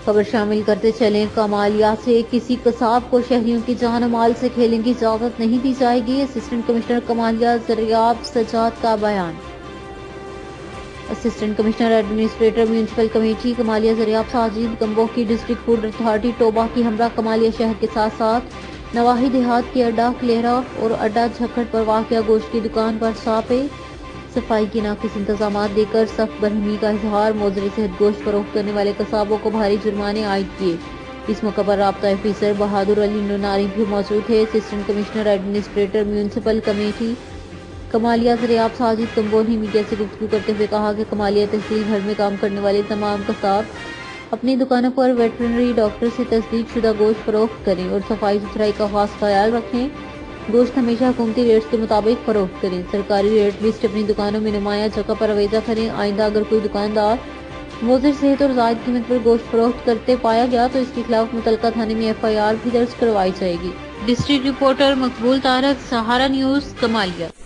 خبر شامل کرتے چلیں، کمالیہ سے کسی قصاب کو شہریوں کی جان و مال سے کھیلنے کی اجازت نہیں دی جائے گی، اسسٹنٹ کمشنر کمالیہ زریاب سجاد کا بیان۔ Assistant commissioner administrator municipal committee Kamalia Zaryab Sajid Gumbo کی ڈسٹرکٹ فوڈ اتھارٹی ٹوبہ کی ہمراہ کمالیہ شہر کے ساتھ ساتھ نواحی دیہات کے اڈا کلیرا اور اڈا جھکڑ پر واقع گوشت کی دکان پر چھاپے، صفائی کے ناقص انتظامات دے کر سخت برہمی کا اظہار، موزر صحت گوشت فروخت کرنے والے قصابوں کو بھاری جرمانے عائد کیے۔ اس موقع پر رابطہ آفیسر بہادر علی نوناری بھی موجود تھے۔ Assistant commissioner administrator municipal committee Kamalia Zaryab Sajid Gumbo نے میڈیا سے گفتگو کرتے ہوئے کہا کہ کمالیہ تحصیل بھر میں کام کرنے والے تمام قصاب اپنی دکانوں پر ویٹرنری ڈاکٹر سے تصدیق شدہ گوشت فروخت کریں اور صفائی ستھرائی کا خاص خیال رکھیں۔ گوشت ہمیشہ حکومتی ریٹس کے مطابق فروخت کریں، سرکاری ریٹ لسٹ اپنی دکانوں میں نمایاں جگہ پر آویزہ کریں۔ آئندہ اگر کوئی دکاندار مضر صحت اور زائد قیمت پر گوشت فروخت کرتے پایا گیا تو اس کے خلاف متعلقہ تھانے میں FIR بھی درج کروائی جائے گی۔ ڈسٹرکٹ رپورٹر مقبول طارق، سہارا نیوز، کمالیہ۔